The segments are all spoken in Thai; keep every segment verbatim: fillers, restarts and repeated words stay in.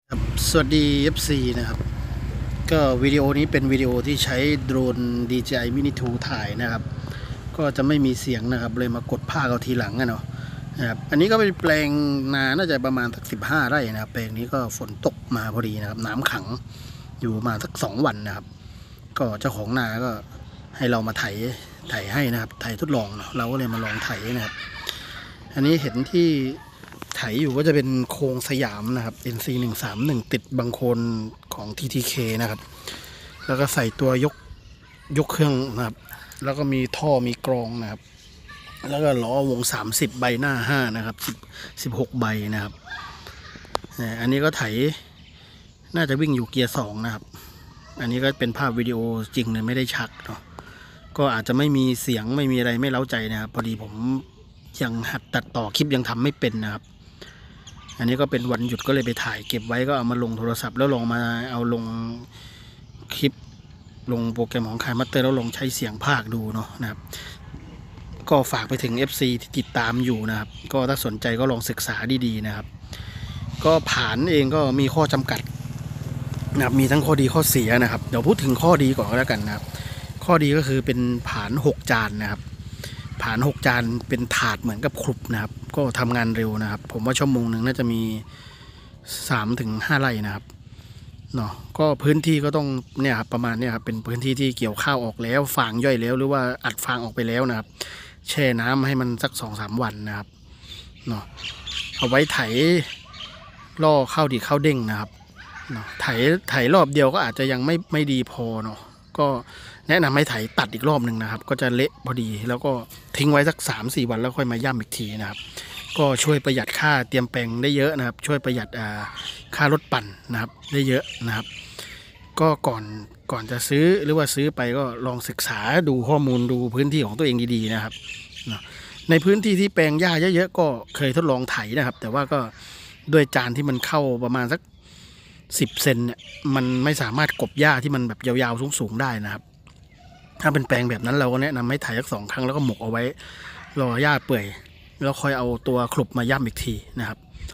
ครับสวัสดี เอฟ ซี นะครับก็วิดีโอนี้เป็นวิดีโอที่ใช้โดรน ดี เจ ไอ Mini ทูถ่ายนะครับก็จะไม่มีเสียงนะครับเลยมากดภาคเอาทีหลังนะเนาะนะครับอันนี้ก็เป็นแปลงนาน่าจะประมาณสักสิบห้าไร่นะครับแปลงนี้ก็ฝนตกมาพอดีนะครับน้ำขังอยู่มาสักสองวันนะครับก็เจ้าของนาก็ให้เรามาไถไถให้นะครับไถทดลองเนาะเราก็เลยมาลองไถนะครับอันนี้เห็นที่ไถอยู่ก็จะเป็นโครงสยามนะครับ เอ็น ซี หนึ่งสามหนึ่ง ติดบังโคลนของ ที ที เค นะครับแล้วก็ใส่ตัวยกยกเครื่องนะครับแล้วก็มีท่อมีกรองนะครับแล้วก็ล้อวงสามสิบใบหน้าห้านะครับสิบ สิบหกใบนะครับอันนี้ก็ไถน่าจะวิ่งอยู่เกียร์สองนะครับอันนี้ก็เป็นภาพวิดีโอจริงเลยไม่ได้ชักเนาะก็อาจจะไม่มีเสียงไม่มีอะไรไม่เล้าใจนะครับพอดีผมยังหัดตัดต่อคลิปยังทำไม่เป็นนะครับอันนี้ก็เป็นวันหยุดก็เลยไปถ่ายเก็บไว้ก็เอามาลงโทรศัพท์แล้วลงมาเอาลงคลิปลงโปรแกรมของคายมัตเตอร์แล้วลงใช้เสียงภาคดูเนาะนะครับก็ฝากไปถึง เอฟ ซี ที่ติดตามอยู่นะครับก็ถ้าสนใจก็ลองศึกษาดีๆนะครับก็ผ่านเองก็มีข้อจำกัดนะครับมีทั้งข้อดีข้อเสียนะครับเดี๋ยวพูดถึงข้อดีก่อนก็แล้วกันนะครับข้อดีก็คือเป็นผ่านหกจานนะครับผ่านหกจานเป็นถาดเหมือนกับครุบนะครับก็ทำงานเร็วนะครับผมว่าชั่วโมงหนึ่งน่าจะมี สามถึงห้า ไร่นะครับเนาะก็พื้นที่ก็ต้องเนี่ยครับประมาณเนี่ยครับเป็นพื้นที่ที่เกี่ยวข้าวออกแล้วฟางย่อยแล้วหรือว่าอัดฟางออกไปแล้วนะครับแช่น้ำให้มันสัก สองสาม วันนะครับเนาะเอาไว้ไถล่อข้าวดีข้าวเด้งนะครับเนาะไถไถรอบเดียวก็อาจจะยังไม่ไม่ดีพอเนาะก็แนะนำให้ไถตัดอีกรอบหนึ่งนะครับก็จะเละพอดีแล้วก็ทิ้งไว้สัก สามสี่ วันแล้วค่อยมาย่ำอีกทีนะครับก็ช่วยประหยัดค่าเตรียมแปลงได้เยอะนะครับช่วยประหยัดค่ารถปั่นนะครับได้เยอะนะครับก็ก่อนก่อนจะซื้อหรือว่าซื้อไปก็ลองศึกษาดูข้อมูลดูพื้นที่ของตัวเองดีๆนะครับในพื้นที่ที่แปลงหญ้าเยอะๆก็เคยทดลองไถนะครับแต่ว่าก็ด้วยจานที่มันเข้าประมาณสักสิบเซนเนี่ยมันไม่สามารถกบหญ้าที่มันแบบยาวๆสูงๆได้นะครับถ้าเป็นแปลงแบบนั้นเราก็แนะนำให้ไถสักสองครั้งแล้วก็หมกเอาไว้รอหญ้าเปื่อยแล้วค่อยเอาตัวคลุบมาย่ำอีกทีนะครับ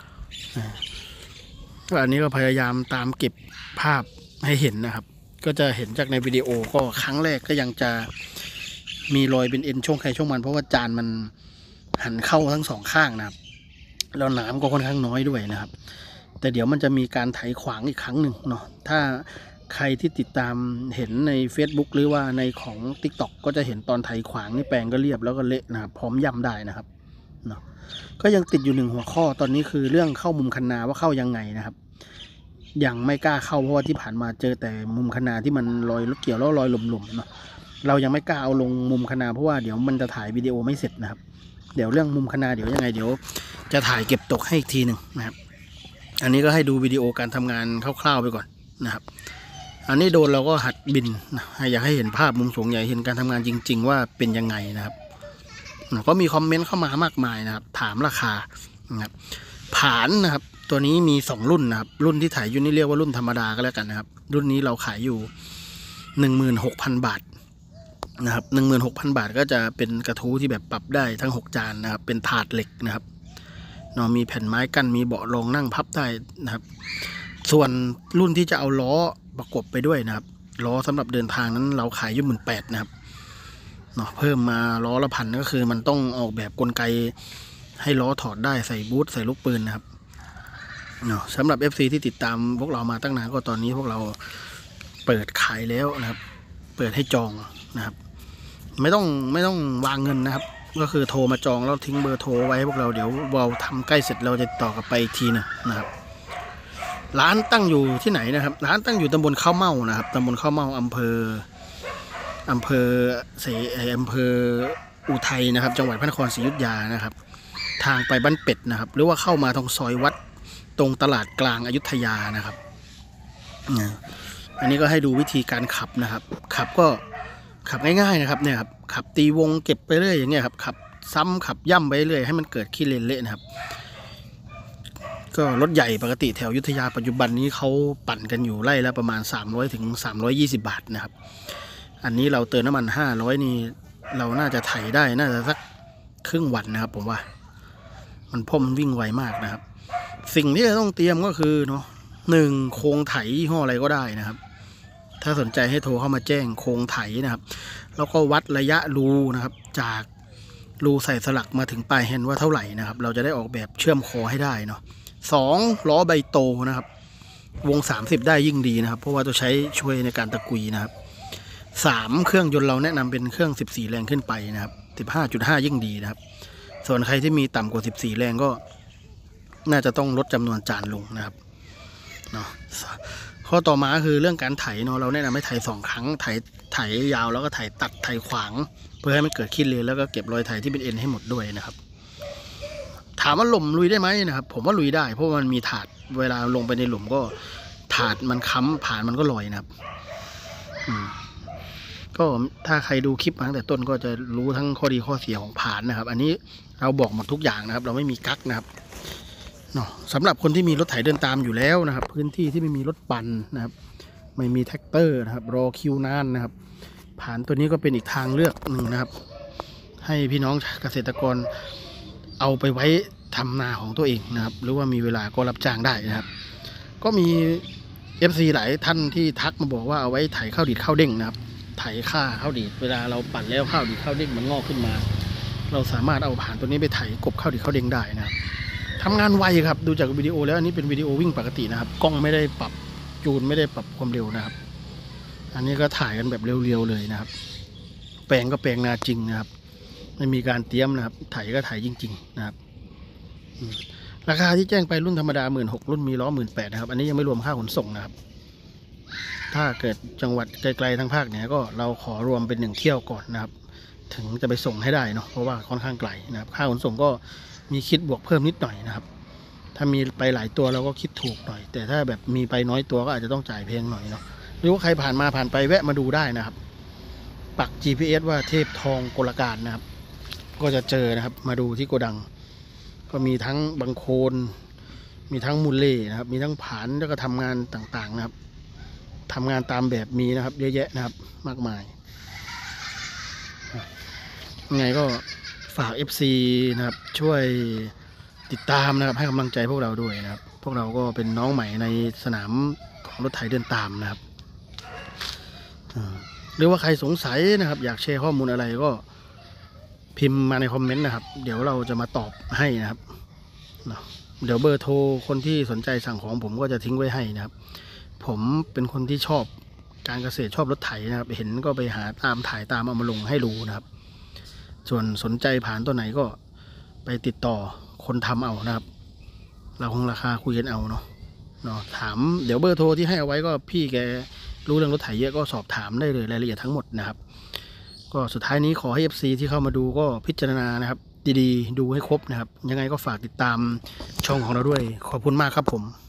อันนี้ก็พยายามตามเก็บภาพให้เห็นนะครับก็จะเห็นจากในวิดีโอก็ครั้งแรกก็ยังจะมีรอยเป็นเอ็นช่วงใครช่วงมันเพราะว่าจานมันหันเข้าทั้งสองข้างนะครับแล้วน้ำก็ค่อนข้างน้อยด้วยนะครับแต่เดี๋ยวมันจะมีการไถขวางอีกครั้งหนึ่งเนาะถ้าใครที่ติดตามเห็นใน Facebook หรือว่าในของ ติ๊กต็อก ก็จะเห็นตอนไถขวางนี่แปลงก็เรียบแล้วก็เละนะครับพร้อมย่ำได้นะครับเนาะก็ยังติดอยู่หนึ่งหัวข้อตอนนี้คือเรื่องเข้ามุมคันนาว่าเข้ายังไงนะครับยังไม่กล้าเข้าเพราะว่าที่ผ่านมาเจอแต่มุมคันนาที่มันลอยรถเกี่ยวแล้วลอยหลุมๆเนาะเรายังไม่กล้าเอาลงมุมคันนาเพราะว่าเดี๋ยวมันจะถ่ายวิดีโอไม่เสร็จนะครับเดี๋ยวเรื่องมุมคันนาเดี๋ยวยังไงเดี๋ยวจะถ่ายเก็บตกให้อีกทีหนึ่งนะครับอันนี้ก็ให้ดูวิดีโอการทำงานคร่าวๆไปก่อนนะครับอันนี้โดนเราก็หัดบินนะอยากให้เห็นภาพมุมสูงใหญ่เห็นการทำงานจริงๆว่าเป็นยังไงนะครับก็มีคอมเมนต์เข้ามามากมายนะครับถามราคานะครับผานนะครับตัวนี้มีสองรุ่นนะครับรุ่นที่ถ่ายอยู่นี่เรียกว่ารุ่นธรรมดาก็แล้วกันนะครับรุ่นนี้เราขายอยู่ หนึ่งหมื่นหกพัน บาทนะครับ หนึ่งหมื่นหกพัน บาทก็จะเป็นกระทู้ที่แบบปรับได้ทั้งหกจานนะครับเป็นถาดเหล็กนะครับเนาะมีแผ่นไม้กั้นมีเบาะรองนั่งพับได้นะครับส่วนรุ่นที่จะเอาล้อประกบไปด้วยนะครับล้อสำหรับเดินทางนั้นเราขายอยู่หมื่นแปดนะครับเนาะเพิ่มมาล้อละพันก็คือมันต้องออกแบบกลไกให้ล้อถอดได้ใส่บูทใส่ลูกปืนนะครับเนาะสำหรับ เอฟ ซี ที่ติดตามพวกเรามาตั้งนานก็ตอนนี้พวกเราเปิดขายแล้วนะครับเปิดให้จองนะครับไม่ต้องไม่ต้องวางเงินนะครับก็คือโทรมาจองแล้วทิ้งเบอร์โทรไว้พวกเราเดี๋ยวเราทำใกล้เสร็จเราจะต่อกลับไปอีกทีนึงนะครับร้านตั้งอยู่ที่ไหนนะครับร้านตั้งอยู่ตำบลข้าวเม่านะครับตำบลข้าวเม่าอำเภออำเภอเสอำเภออุทัยนะครับจังหวัดพระนครศรีอยุธยานะครับทางไปบ้านเป็ดนะครับหรือว่าเข้ามาทางซอยวัดตรงตลาดกลางอยุธยานะครับอันนี้ก็ให้ดูวิธีการขับนะครับขับก็ขับง่ายๆนะครับเนี่ยครับขับตีวงเก็บไปเรื่อยอย่างเงี้ยครับขับซ้ำขับย่ำไปเรื่อยให้มันเกิดขี้เลนเละนะครับก็รถใหญ่ปกติแถวอยุธยาปัจจุบันนี้เขาปั่นกันอยู่ไล่ละประมาณสามร้อยถึงสามร้อยยี่สิบบาทนะครับอันนี้เราเติมน้ำมันห้าร้อยนี่เราน่าจะไถได้น่าจะสักครึ่งวันนะครับผมว่ามันพ่มวิ่งไวมากนะครับสิ่งที่จะต้องเตรียมก็คือเนาะหนึ่งโครงไถยี่ห้ออะไรก็ได้นะครับ ถ้าสนใจให้โทรเข้ามาแจ้งโครงไถนะครับแล้วก็วัดระยะรูนะครับจากรูใส่สลักมาถึงปลายแฮนด์ว่าเท่าไหร่นะครับเราจะได้ออกแบบเชื่อมคอให้ได้เนาะสองล้อใบโตนะครับวงสามสิบได้ยิ่งดีนะครับเพราะว่าจะใช้ช่วยในการตะกุยนะครับสามเครื่องยนต์เราแนะนำเป็นเครื่องสิบสี่แรงขึ้นไปนะครับสิบห้าจุดห้ายิ่งดีนะครับส่วนใครที่มีต่ำกว่าสิบสี่แรงก็น่าจะต้องลดจำนวนจานลงนะครับเนาะข้อต่อมาคือเรื่องการไถเนาะเราแนะนำให้ไถสองครั้งไถไถยาวแล้วก็ไถตัดไถขวางเพื่อให้มันเกิดขี้เลนแล้วก็เก็บรอยไถที่เป็นเอ็นให้หมดด้วยนะครับถามว่าหลุมลุยได้ไหมนะครับผมว่าลุยได้เพราะมันมีถาดเวลาลงไปในหลุมก็ถาดมันค้ำผ่านมันก็ลอยนะครับอืมก็ถ้าใครดูคลิปมาตั้งแต่ต้นก็จะรู้ทั้งข้อดีข้อเสียของผ่านนะครับอันนี้เราบอกหมดทุกอย่างนะครับเราไม่มีกั๊กนะครับเนาะสำหรับคนที่มีรถไถเดินตามอยู่แล้วนะครับพื้นที่ที่ไม่มีรถปั่นนะครับไม่มีแท็กเตอร์นะครับรอคิวนานนะครับผ่านตัวนี้ก็เป็นอีกทางเลือกหนึ่งนะครับให้พี่น้องเกษตรกรเอาไปไว้ทำนาของตัวเองนะครับหรือว่ามีเวลาก็รับจ้างได้นะครับก็มี เอฟ ซี หลายท่านที่ทักมาบอกว่าเอาไว้ไถข้าวดีดข้าวเด้งนะครับไถข้าข้าวดีดเวลาเราปั่นแล้วข้าวดีดข้าวเด้งมันงอกขึ้นมาเราสามารถเอาผ่านตัวนี้ไปไถกบข้าวดีดข้าวเด้งได้นะครับทำงานไวครับดูจากวิดีโอแล้วอันนี้เป็นวิดีโอวิ่งปกตินะครับกล้องไม่ได้ปรับจูนไม่ได้ปรับความเร็วนะครับอันนี้ก็ถ่ายกันแบบเร็วๆเลยนะครับแปลงก็แปลงนาจริงนะครับไม่มีการเตรียมนะครับไถก็ไถจริงๆนะครับราคาที่แจ้งไปรุ่นธรรมดาหมื่นหกรุ่นมีล้อหมื่นแปดนะครับอันนี้ยังไม่รวมค่าขนส่งนะครับถ้าเกิดจังหวัดไกลๆทางภาคเหนือก็เราขอรวมเป็นหนึ่งเที่ยวก่อนนะครับถึงจะไปส่งให้ได้เนาะเพราะว่าค่อนข้างไกลนะครับค่าขนส่งก็มีคิดบวกเพิ่มนิดหน่อยนะครับถ้ามีไปหลายตัวเราก็คิดถูกหน่อยแต่ถ้าแบบมีไปน้อยตัวก็อาจจะต้องจ่ายแพงหน่อยเนาะหรือว่าใครผ่านมาผ่านไปแวะมาดูได้นะครับปัก จี พี เอส ว่าเทพทองกลการนะครับก็จะเจอนะครับมาดูที่โกดังก็มีทั้งบังโคนมีทั้งมูลเล่นะครับมีทั้งผานแล้วก็ทำงานต่างๆนะครับทำงานตามแบบมีนะครับเยอะแยะนะครับมากมายยังไงก็ฝาก เอฟ ซี นะครับช่วยติดตามนะครับให้กำลังใจพวกเราด้วยนะครับพวกเราก็เป็นน้องใหม่ในสนามของรถไถเดินตามนะครับหรือว่าใครสงสัยนะครับอยากแชร์ข้อมูลอะไรก็พิมพ์มาในคอมเมนต์นะครับเดี๋ยวเราจะมาตอบให้นะครับเดี๋ยวเบอร์โทรคนที่สนใจสั่งของผมก็จะทิ้งไว้ให้นะครับผมเป็นคนที่ชอบการเกษตรชอบรถไถนะครับเห็นก็ไปหาตามถ่ายตามเอามาลงให้ดูนะครับส่วนสนใจผ่านตัวไหนก็ไปติดต่อคนทำเอานะครับเราคงราคาคุยกันเอาเนาะเนาะถามเดี๋ยวเบอร์โทรที่ให้เอาไว้ก็พี่แกรู้เรื่องรถไถเยอะก็สอบถามได้เลยรายละเอียดทั้งหมดนะครับก็สุดท้ายนี้ขอให้ เอฟ ซี ที่เข้ามาดูก็พิจารณานะครับดีๆดูให้ครบนะครับยังไงก็ฝากติดตามช่องของเราด้วยขอบคุณมากครับผม